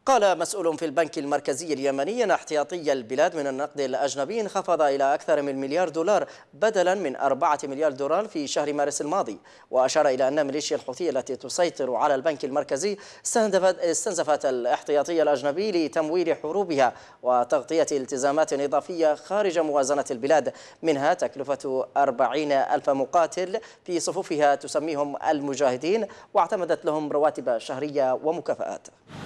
قال مسؤول في البنك المركزي اليمني أن احتياطي البلاد من النقد الأجنبي انخفض إلى أكثر من مليار دولار بدلا من 4 مليار دولار في شهر مارس الماضي. وأشار إلى أن ميليشيا الحوثي التي تسيطر على البنك المركزي استنزفت الاحتياطي الأجنبي لتمويل حروبها وتغطية التزامات إضافية خارج موازنة البلاد، منها تكلفة 40 ألف مقاتل في صفوفها تسميهم المجاهدين، واعتمدت لهم رواتب شهرية ومكافآت.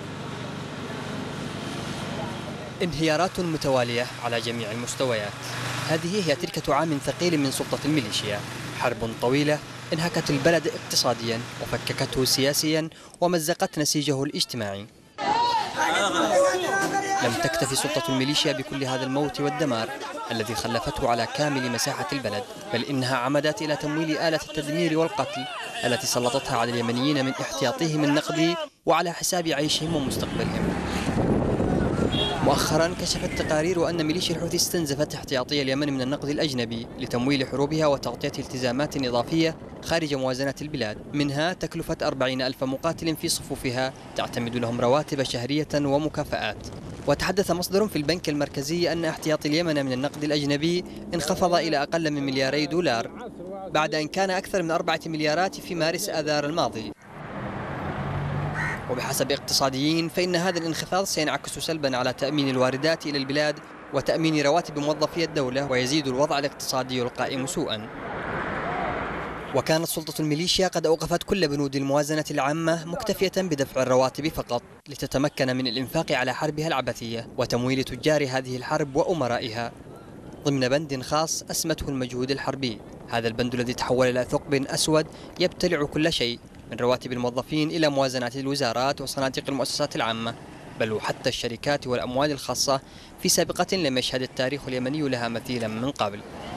انهيارات متوالية على جميع المستويات. هذه هي تركة عام ثقيل من سلطة الميليشيا، حرب طويلة انهكت البلد اقتصاديا وفككته سياسيا ومزقت نسيجه الاجتماعي. لم تكتفي سلطة الميليشيا بكل هذا الموت والدمار الذي خلفته على كامل مساحة البلد، بل إنها عمدت إلى تمويل آلة التدمير والقتل التي سلطتها على اليمنيين من احتياطهم النقدي وعلى حساب عيشهم ومستقبلهم. مؤخرا كشفت تقارير أن ميليشيا الحوثي استنزفت احتياطي اليمن من النقد الأجنبي لتمويل حروبها وتغطية التزامات إضافية خارج موازنة البلاد، منها تكلفة 40 ألف مقاتل في صفوفها تعتمد لهم رواتب شهرية ومكافآت. وتحدث مصدر في البنك المركزي أن احتياطي اليمن من النقد الأجنبي انخفض إلى أقل من ملياري دولار بعد أن كان أكثر من 4 مليارات في مارس آذار الماضي. وبحسب اقتصاديين فإن هذا الانخفاض سينعكس سلبا على تأمين الواردات إلى البلاد وتأمين رواتب موظفي الدولة، ويزيد الوضع الاقتصادي القائم سوءا. وكانت سلطة الميليشيا قد أوقفت كل بنود الموازنة العامة مكتفية بدفع الرواتب فقط لتتمكن من الإنفاق على حربها العبثية وتمويل تجار هذه الحرب وأمرائها ضمن بند خاص أسمته المجهود الحربي. هذا البند الذي تحول إلى ثقب أسود يبتلع كل شيء من رواتب الموظفين إلى موازنات الوزارات وصناديق المؤسسات العامة، بل وحتى الشركات والأموال الخاصة في سابقة لم يشهد التاريخ اليمني لها مثيلا من قبل.